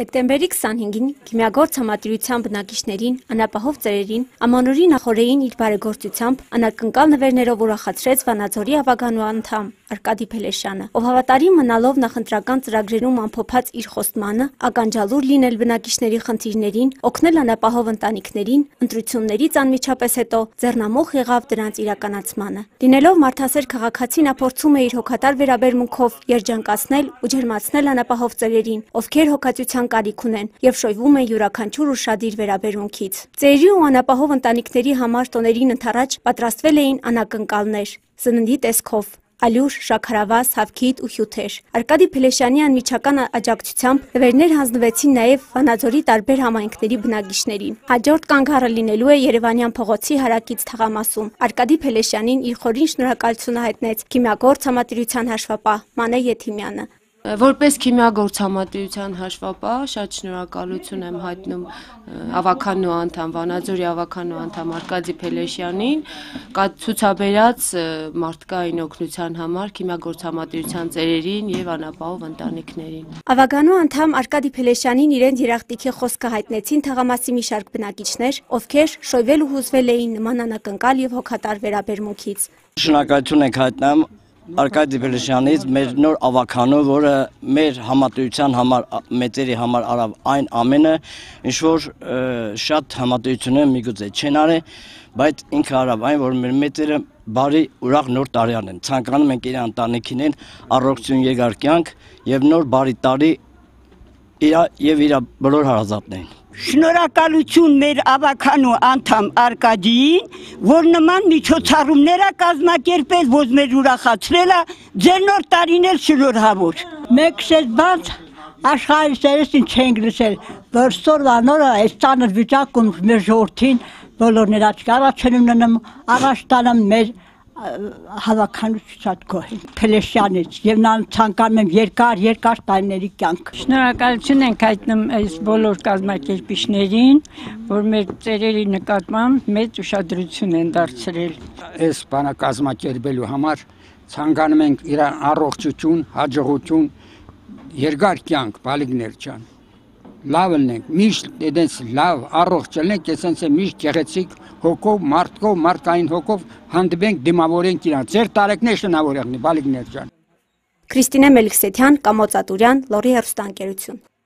Դեկտեմբերի 25-ին Քիմիագործ համատիրության բնակիչներին, անապահով ծերերին, Ամանորի նախօրեին իր բարեգործությամբ անակնկալ նվերներով ուրախացրեց Վանաձորի ավագանու անդամ Արկադի Փելեշյանը, ով հավատարիմ մնալով նախընտրական ծրագրերում ամփոփված իր խոստմանը, ականջալուր լինել բնակիչների խնդիրներին, օգնել անապահով ընտանիքներին, ընտրություններից անմիջապես հետո ձեռնամուխ եղավ դրանց իրականացմանը։ Լինելով մարդասեր քաղաքացին նա փորձում է իր հոգատար վերաբերմունքով երջանկացնել ու ջերմացնել անապահով ծերերին, ովքեր հոգացության կարիք ունեն եւ շոյվում են յուրաքանչյուր ուշադիր վերաբերմունքից։ Ծերերի ու անապահով ընտանիքների համար տոներին ընթരാճ պատրաստվել էին անակնկալներ, սննդի տեսքով, ալյուր, շաքարավազ, հավքիթ ու հյութեր։ Արկադի Փելեշյանի անմիջական աջակցությամբ նվերներ հանձնվեցին նաև Վանաձորի տարբեր համայնքների բնակիչներին։ Հաջորդ կանգառը լինելու է Երևանյան փողոցի հարակից թաղամասում։ Արկադի Փելեշյանին իր խորին շնորհակալությունը հայտնեց Քիմիագործ համատիրության հաշվապահ Մանե Եթիմյանը։ Որպես Քիմիագործ համատիրության հաշվապահ շատ շնորհակալություն եմ հայտնում ավագանու անդամ Վանաձորի ավագանու անդամ Արկադի Փելեշյանին ցուցաբերած մարդկային օգնության համար Քիմիագործ համատիրության ծերերին եւ անապահով ընտանիքներին։ Ավագանու անդամ Արկադի Փելեշյանին իրենց երախտիկի խոսքը հայտնեցին թաղամասի մի շարք բնակիչներ, ովքեր շոյվել ու հուզվել էին նման անակնկալ եւ հոգատար վերաբերմունքից։ Շնորհակալություն ենք հայտնում Արկադի Փելեշյանից մեր նոր ավագանու, որը մեր համատիրության համար, մեծերի համար արավ այն ամենը, ինչ որ շատ համատիրությունը միգուցե չեն արել, բայց ինքը արավ այն, որ մեր մեծերը բարի ուրախ նոր տարիան են։ Ցանկանում ենք իր ընտանիքներին առողջություն, երկար կյանք եւ նոր բարի տարի եւ իր բոլոր հարազատներին։ Շնորհակալություն մեր ավագանու անդամ Արկադիին, որ նման միջոցառումներ կազմակերպել, որ մեր ուրախացրել է, ձեր նոր տարին էլ շնորհավոր։ Մեկ շեշտված աշխարհի սերեսին չենք լսել, որ ստորվա նորը այս ծանր վիճակում մեր ժողովրդին բոլորներ աչք առաջանում առաջ տալն մեր հավաքանուց գոհ Փելեշյանից եւ նա ցանկանում եմ երկար տարիների կյանք։ Շնորհակալություն ենք հայտնում այս բոլոր կազմակերպիչներին, որ մեր ծերերի նկատմամբ մեծ ուշադրություն են դարձրել։ Այս բանը կազմակերպելու համար ցանկանում ենք իր առողջություն, հաջողություն, երկար կյանք, բալիկներ ջան։ Լավ լինենք, միշտ դենց լավ առողջ լինենք, այսպես միշտ գեղեցիկ հոգով, մարդկային հոգով հանդիպենք, դիմավորենք իրան։ Ձեր տարեկներ շնորհավորենք, բալիկներ ջան։ Քրիստինե Մելիքսեթյան, Կամոց Ատուրյան, Լոռի հեռուստաընկերություն։